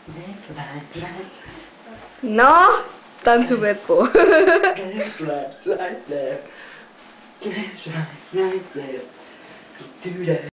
No, tantsu Beppo. Left, right, left. Left, right, right, left. Do that.